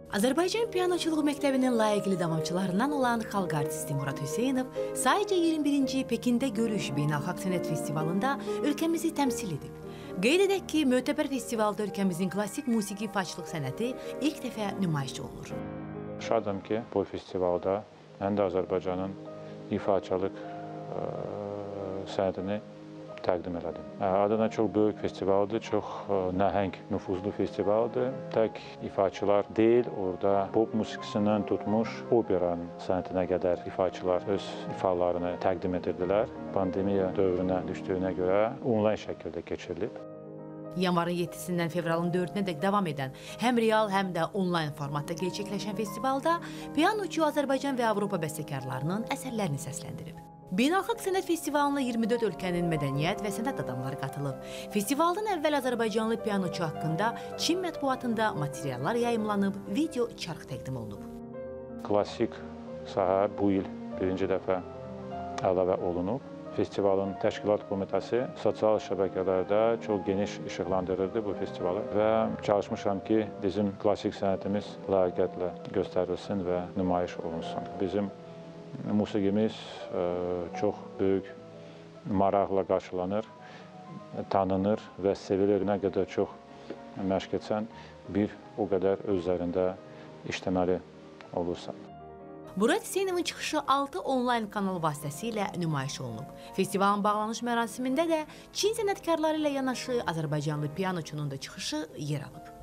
Azərbaycan Pianoçuluq Məktəbinin layiqli davamçılarından olan xalq artisti Murad Hüseynov sadəcə 21-ci Pekində Görüş Beynəlxalq Sənət Festivalında ölkəmizi təmsil edib. Qeyd edək ki, mötəbər festivalda ölkəmizin klassik musiqi ifaçılıq sənəti ilk dəfə nümayiş olunur. Şadım ki, bu festivalda mən də Azərbaycanın ifaçılıq sənətini təqdim elədim. Adana çox böyük festivaldır, çox nəhəng, nüfuzlu festivaldır. Tək ifaçılar deyil, orada pop musiqisindən tutmuş operanın sənətinə qədər ifaçılar öz ifalarını təqdim edirdilər. Pandemiya dövrünə düşdüyünə görə onlayn şəkildə keçirilib. Yanvarın 7-sindən fevralın 4-ədək davam edən həm real, həm də onlayn formatda gerçəkləşən festivalda pianoçu Azərbaycan və Avropa bəstəkarlarının əsərlərini səsləndirib. Beynəlxalq Sənət Festivalına 24 ölkənin mədəniyyət və sənət adamları qatılıb. Festivaldan əvvəl Azərbaycanlı pianoçu haqqında Çin mətbuatında materiallar yayımlanıb, video çarx təqdim olunub. Klassik sahə bu il birinci dəfə əlavə olunub. Festivalın təşkilat komitəsi sosial şəbəkələrdə çox geniş işıqlandırırdı bu festivalı və çalışmışam ki, bizim klassik sənətimiz layiqətlə göstərilsin və nümayiş olunsun. Bizim musiqimiz çox böyük maraqla qarşılanır, tanınır və sevilir. Nə qədər çox məşq etsən, bir o qədər öz üzərində işləməli olursan. Murad Hüseynovun çıxışı 6 onlayn kanal vasitəsilə nümayiş olunub. Festivalın bağlanış mərasimində də Çin sənətkarları ilə yanaşı Azərbaycanlı pianoçunun da çıxışı yer alıb.